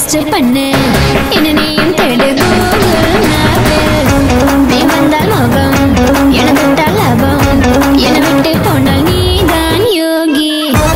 test பண்ணு என்ன நீயும் தேடு கூகுள் மேப்பில் நீ வந்தால் மோகம் என தொட்டால் லாபம் என விட்டு போனால் நீதான் யோகி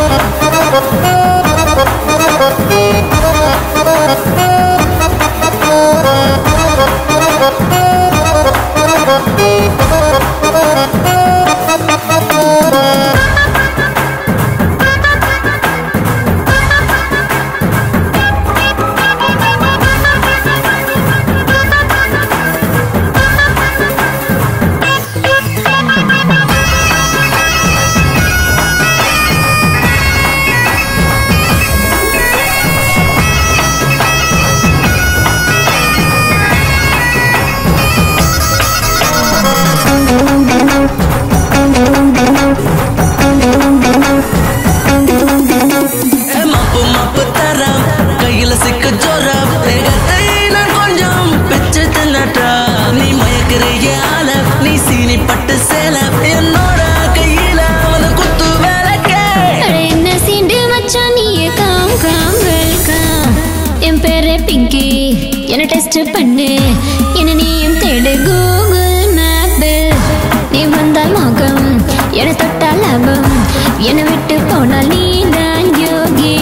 என்ன டெஸ்ட் பண்ணு என்ன நீயும் தேடு கூகுள் மேப்பில் நீ வந்தால் மோகம் என தொட்டால் லாபம் என விட்டு போனால் நீதான் யோகி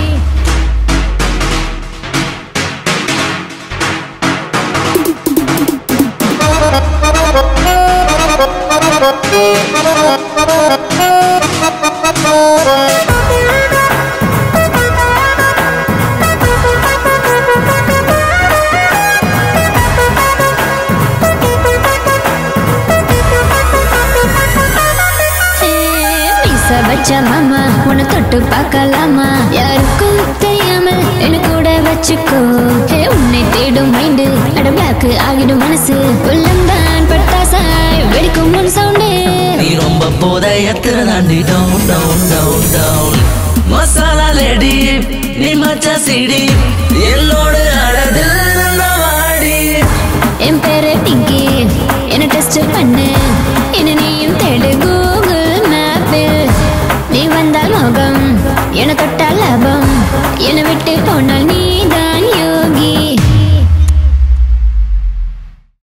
வச்ச மாமா உன்னை தொட்டு பார்க்கலாமா யாருக்கும் தெரியாமல் என்ன கூட வச்சுக்கோ உன்னை தேடும் மைண்டு அட பிளாக் ஆகிடும் மனசு உள்ளம்தான் பட்டாசாய் வெடிக்கும் முன் சவுண்டு நீ ரொம்ப போதையத்துல தாண்டி down down down down masala lady நீ மச்சா சிடி என்னோடு அழதில் வாடி என் பேரு பிங்கி என்ன டெஸ்ட் பண்ணு என்ன நீயும் தேடு கூகுள் மேப்பில் நீ வந்தால் மோகம் என தொட்டால் லாபம் என விட்டு போன